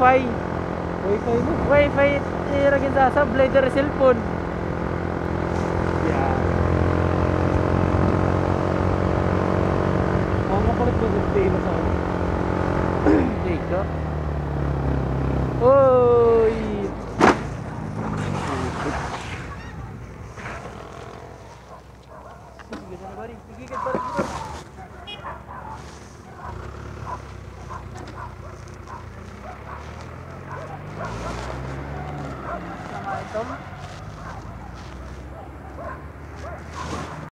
wifi. Wifi mo. Wifi iragin sa blade cellphone. Yan. Makapalit mo sa sa Dito. Oh.